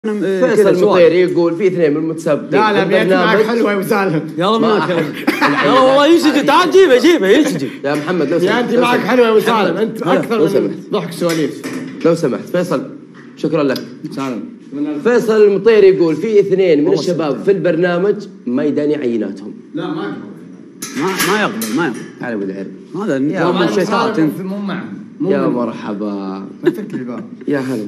فيصل المطيري يقول في اثنين من المتسابقين. لا بيت معك حلوه يا ابو سالم. يلا معك يلا والله ينسجي. تعال جيبه ينسجي يا محمد لو سمحت. يا انت معك حلوه يا ابو سالم. انت اكثر من ضحك سواليف. لو سمحت فيصل شكرا لك. سالم. فيصل المطيري يقول في اثنين من الشباب في البرنامج ما يداني عيناتهم. لا ما يقبل. تعال ابو العرب. هذا نظام الشيطات. مو معهم. يا مرحبا. فك الباب. يا هلا.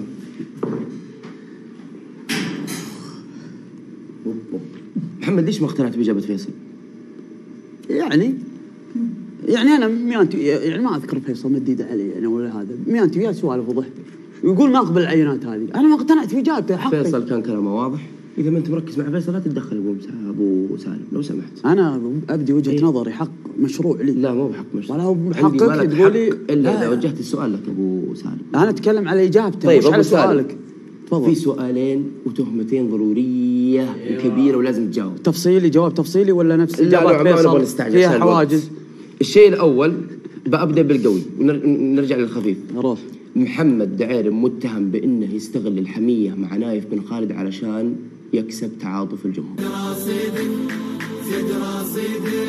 محمد ليش ما اقتنعت بإجابة فيصل؟ يعني أنا ميانتي يعني ما أذكر فيصل مديد علي يعني ولا هذا ميانتي وياه سوالف وضحك يقول ما أقبل العينات هذه. أنا ما اقتنعت بإجابته حقي. فيصل كان كلامه واضح. إذا ما أنت مركز مع فيصل لا تتدخل أبو سالم لو سمحت. أنا أبدي وجهة نظري حق مشروع لي. لا مو بحق مشروع. ولا هو بحقك تقولي إلا إذا وجهت السؤال لك أبو سالم. أنا أتكلم على إجابته. طيب مش على سؤالك. في سؤالين وتهمتين ضرورية وكبيرة ولازم تجاوب. تفصيلي جواب تفصيلي ولا نفس إجابة فيصل فيها حواجز؟ الشيء الأول بأبدأ بالقوي ونرجع للخفيف. روح. محمد دعيرم متهم بأنه يستغل الحمية مع نايف بن خالد علشان يكسب تعاطف الجمهور. زد رصيدك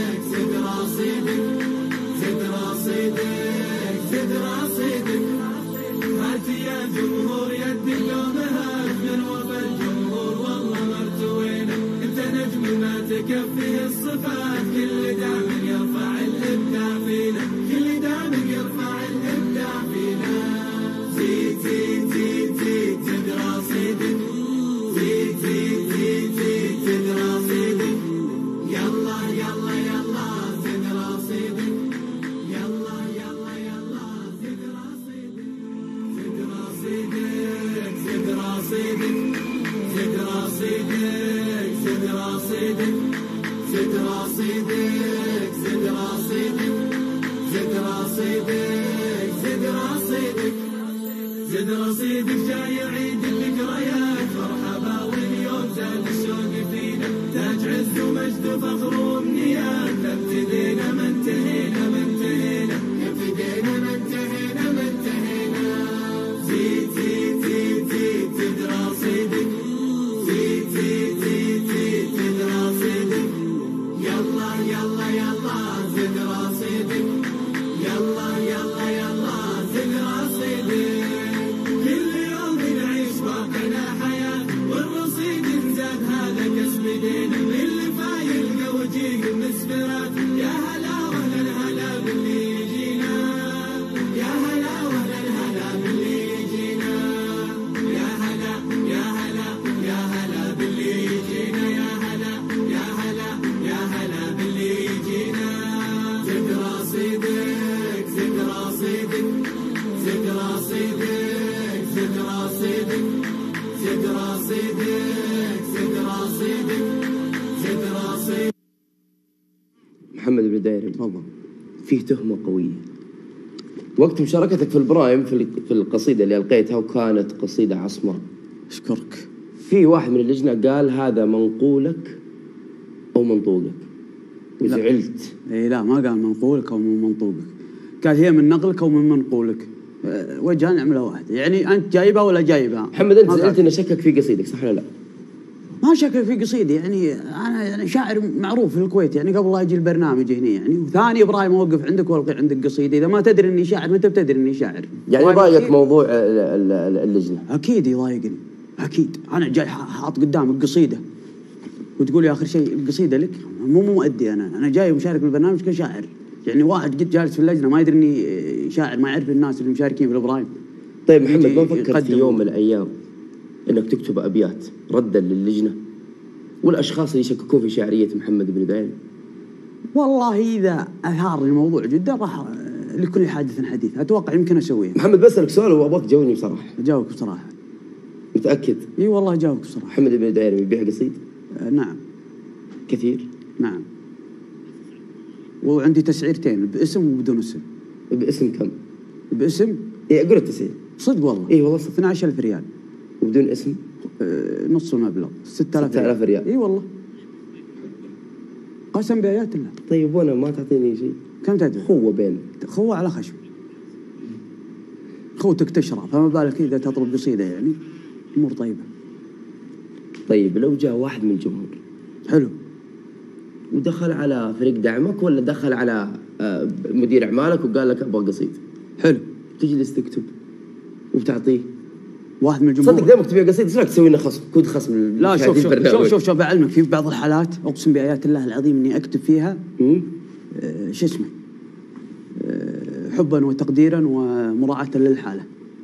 هات يا جمهور يد اللومها من وفى الجمهور والله مرتوينا انت نجم ما تكفيه الصفات كل دام يرفع الابداع فينا كل دام يرفع الابداع فينا زيد زيد زيد زيد زد رصيدك زيد زيد زيد زيد زد رصيدك يلا يلا يلا زد رصيدك يلا يلا يلا زد رصيدك زد رصيدك زد رصيدك زد رصيدك زد رصيدك زد رصيدك زد رصيدك زد رصيدك زد رصيدك زد رصيدك جاي عيد الذكريات مرحبا واليوم زاد الشوق فينا تاج عز ومجد وفخر وامنيات ابتدينا ما انتهينا ما انتهينا ابتدينا ما انتهينا ما انتهينا زيد زيد زيد زيد زد رصيدك زيد زيد زيد زيد زد رصيدك يلا يلا يلا زد رصيدك يلا يلا يلا زد رصيدك كل يوم نعيش واقعنا حياة والرصيد نزاد هذا كسب ايدينا اللي فايل وجيه مسفرات يا هلا وهلا الهلا باللي يجينا يا هلا وهلا الهلا باللي يجينا يا هلا يا هلا يا هلا باللي يجينا يا هلا يا هلا يا هلا باللي يجينا زد رصيدك زد رصيدك زد رصيدك زد رصيدك زد رصيدك زد رصيدك زد رصيدك. محمد بن دايرم تفضل. فيه تهمة قوية. وقت مشاركتك في البرايم في القصيدة اللي ألقيتها وكانت قصيدة عصماء. أشكرك. في واحد من اللجنة قال هذا منقولك أو منطوقك وزعلت. لا ما قال منقولك أو من منطوقك، قال هي من نقلك أو من منقولك. وجهها نعملها واحدة، يعني أنت جايبها ولا جايبها؟ محمد أنت زعلت إنه شكك في قصيدك صح ولا لا؟ ما شكك في قصيدي، يعني أنا يعني شاعر معروف في الكويت يعني قبل لا يجي البرنامج هنا يعني. وثاني إبراهيم أوقف عندك والقي عندك قصيدة، إذا ما تدري إني شاعر ما أنت بتدري إني شاعر. يعني ضايقك موضوع اللجنة؟ أكيد يضايقني، أكيد. أنا جاي حاط قدامك قصيدة وتقول يا آخر شيء القصيدة لك، مو مؤدي. أنا جاي مشارك بالبرنامج كشاعر. يعني واحد قد جالس في اللجنة ما يدري إني شاعر، ما يعرف الناس اللي مشاركين في الإبراهيم. طيب محمد ما فكرت في يوم من الأيام إنك تكتب أبيات ردا للجنة والأشخاص اللي يشككون في شاعرية محمد بن دايرم؟ والله إذا أثار الموضوع جدا راح لكل حادث حديث، أتوقع يمكن أسويها. محمد بسألك سؤال وأبغاك تجاوبني بصراحة. أجاوبك بصراحة. متأكد؟ إي والله أجاوبك بصراحة. محمد بن دايرم يبيع قصيد؟ نعم. كثير؟ نعم. وعندي تسعيرتين، باسم وبدون اسم. باسم كم؟ باسم؟ إيه قول التسعير. صدق والله. إيه والله صدق. 12,000 ريال. وبدون اسم؟ نص المبلغ 6,000 ريال. إي والله. قسم بآيات الله. طيب وانا ما تعطيني شيء؟ كم تدري؟ خوة بينك. خوة على خشم. خوتك تشرب، فما بالك إذا تطلب قصيدة يعني أمور طيبة. طيب لو جاء واحد من الجمهور حلو ودخل على فريق دعمك ولا دخل على مدير اعمالك وقال لك ابغى قصيد، حلو، تجلس تكتب وبتعطيه واحد من الجمهور. صدق دائما تبيع قصيد، ايش رايك تسوي لنا خصم، كود خصم؟ لا شوف بعلمك في بعض الحالات اقسم بايات الله العظيم اني اكتب فيها شو اسمه حبا وتقديرا ومراعاة للحاله.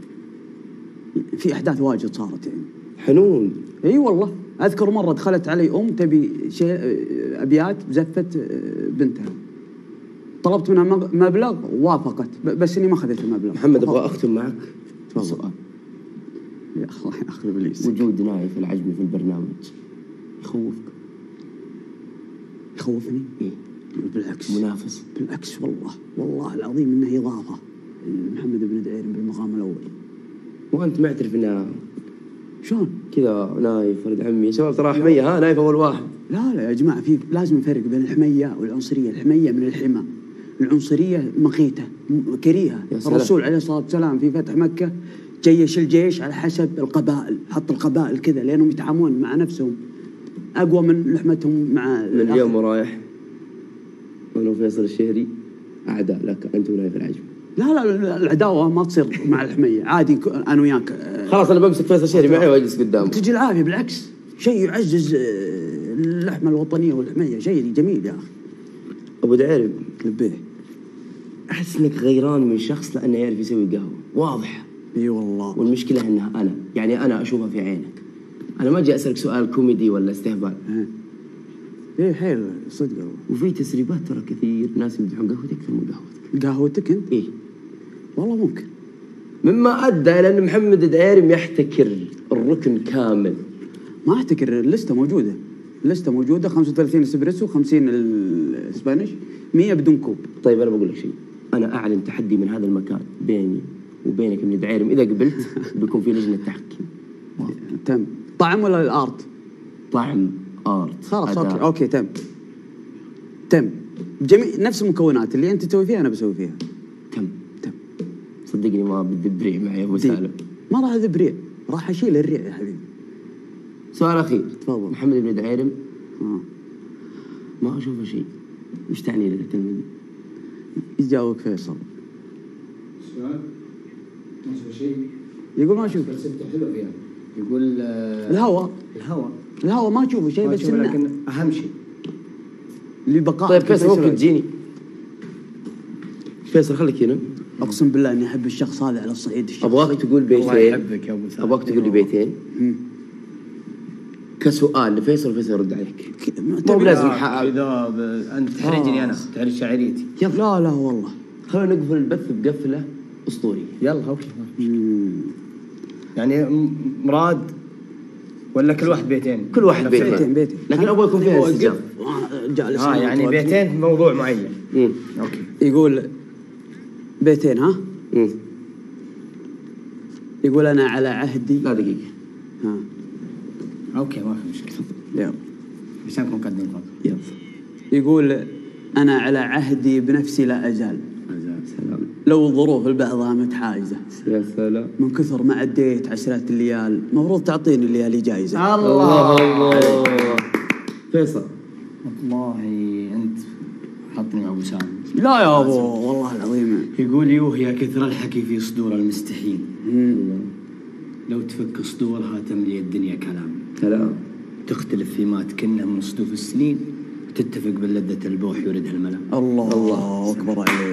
في احداث واجد صارت يعني حنون. اي والله اذكر مره دخلت علي تبي شيء ابيات بزفت بنتها، طلبت منها مبلغ ووافقت بس اني ما اخذت المبلغ. محمد ابغى اختم معك سؤال. يا الله ياخذ ابليس. وجود نايف العجمي في البرنامج يخوفك؟ يخوفني؟ إيه؟ بالعكس، منافس. بالعكس والله العظيم انه اضافه محمد بن دعيرم بالمقام الاول. وانت معترف انه شلون؟ كذا نايف ولد عمي يا شباب، ترى حميه نايف اول واحد. لا يا جماعه في لازم نفرق بين الحميه والعنصريه، الحميه من الحمى، العنصريه مقيته كريهه. الرسول عليه الصلاه والسلام في فتح مكه جيش الجيش على حسب القبائل، حط القبائل كذا لانهم يتعاملون مع نفسهم اقوى من لحمتهم مع من اليوم ورايح انا وفيصل الشهري اعداء لك انت ونايف العجمي. لا العداوه ما تصير مع الحميه، عادي انا وياك. خلاص انا بمسك فيصل الشهري معي واجلس قدامك. تجي العافيه بالعكس، شيء يعزز اللحمه الوطنيه والحميه، شيء جميل يا اخي. ابو دعيرم لبيه، احس انك غيران من شخص لانه يعرف يسوي قهوه، واضح. اي والله. والمشكله انها انا اشوفها في عينك. انا ما اجي اسالك سؤال كوميدي ولا استهبال. ايه حيل صدق. وفي تسريبات ترى كثير ناس يمدحون قهوتك اكثر من قهوتك. قهوتك انت؟ ايه والله ممكن. مما ادى الى ان محمد دعيرم يحتكر الركن كامل. ما احتكر، اللسته موجوده 35 اسبريسو 50 الاسبانيش 100 بدون كوب. طيب انا بقول لك شيء، انا اعلن تحدي من هذا المكان بيني وبينك من دعيرم، اذا قبلت بيكون في لجنه تحكيم. تم. طعم ولا الارت؟ طعم ارت. خلاص اوكي تم جميع نفس المكونات اللي انت تسوي فيها انا بسوي فيها. تم. صدقني ما بدي بريع معي يا ابو سالم. ما راح اذب ريع، راح اشيل الريع يا حبيبي. سؤال اخير. تفضل. محمد بن دعيرم ما اشوفه شيء، وش تعني لك الكلمه دي؟ يجاوبك فيصل. سؤال ما اشوف شيء. يقول ما اشوف. فلسفته حلوه فيها. يقول الهواء ما تشوفه شيء بس لكن اهم شيء لبقاء. طيب فيصل ممكن تجيني؟ فيصل خليك هنا. اقسم بالله اني احب الشخص هذا على الصعيد الشخصي. ابغاك تقول بيتين. الله يحبك يا ابو سالم. ابغاك تقول لي بيتين كسؤال لفيصل، فيصل يرد عليك. مو بلازم اذا انت تحرجني انا تعرف شعريتي. لا والله خلينا نقفل البث بقفله اسطوريه. يلا اوكي. يعني مراد ولا كل واحد بيتين؟ كل واحد بيتين. لكن ابغى يكون فيها انسجام. جالس يعني بيتين في موضوع معين. اوكي. يقول بيتين يقول انا على عهدي. لا دقيقه. اوكي ما في مشكله. يلا عشان نقدم فضل. يلا. يقول انا على عهدي بنفسي لا ازال. سلام. لو الظروف لبعضها متحايزه. يا سلام. من كثر ما عديت عشرات الليال، مفروض تعطيني الليالي جايزه. الله. فيصل والله انت حطني مع ابو سالم. لا يا ابو والله العظيم. يقول يا كثر الحكي في صدور المستحيل. لو تفك صدورها تملي الدنيا كلام. تختلف فيما تكنه من صدوف السنين، تتفق باللذة البوح يوردها الملا. الله اكبر عليك.